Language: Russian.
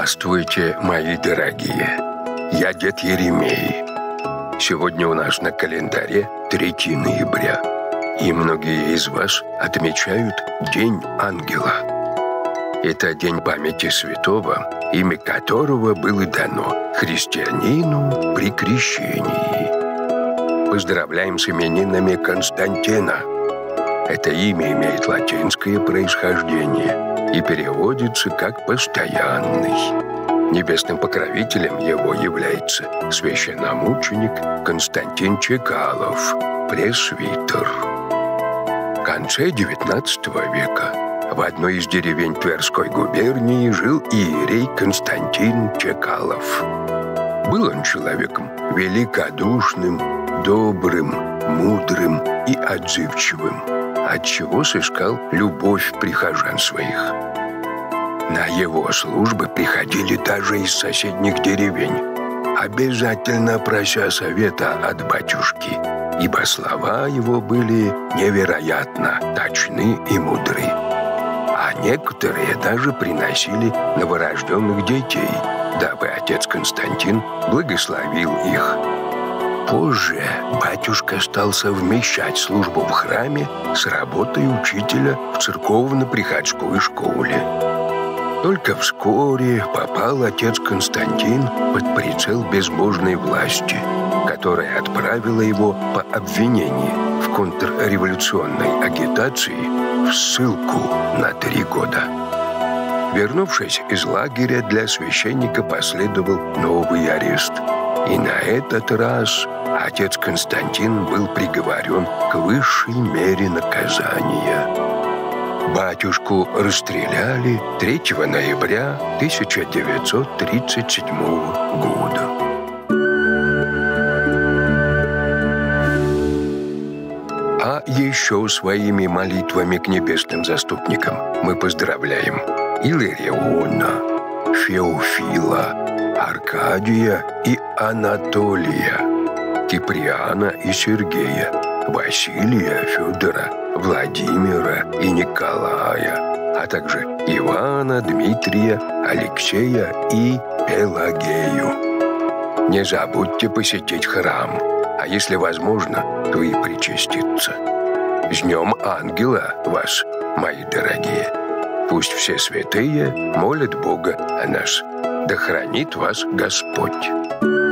Здравствуйте, мои дорогие. Я дед Еремей. Сегодня у нас на календаре 3 ноября. И многие из вас отмечают День Ангела. Это день памяти святого, имя которого было дано христианину при крещении. Поздравляем с именинами Константина. Это имя имеет латинское происхождение и переводится как «постоянный». Небесным покровителем его является священномученик Константин Чекалов, пресвитер. В конце XIX века в одной из деревень Тверской губернии жил иерей Константин Чекалов. Был он человеком великодушным, добрым, мудрым и отзывчивым, отчего сыскал любовь прихожан своих. На его службы приходили даже из соседних деревень, обязательно прося совета от батюшки, ибо слова его были невероятно точны и мудры. А некоторые даже приносили новорожденных детей, дабы отец Константин благословил их. Позже батюшка стал совмещать службу в храме с работой учителя в церковно-приходской школе. Только вскоре попал отец Константин под прицел безбожной власти, которая отправила его по обвинению в контрреволюционной агитации в ссылку на 3 года. Вернувшись из лагеря, для священника последовал новый арест. И на этот раз отец Константин был приговорен к высшей мере наказания. Батюшку расстреляли 3 ноября 1937 года. А еще своими молитвами к небесным заступникам мы поздравляем Илариона, Феофила, Аркадия и Анатолия, Киприана и Сергея, Василия, Федора, Владимира и Николая, а также Ивана, Дмитрия, Алексея и Пелагею. Не забудьте посетить храм, а если возможно, то и причаститься. С Днем Ангела вас, мои дорогие! Пусть все святые молят Бога о нас. Да хранит вас Господь!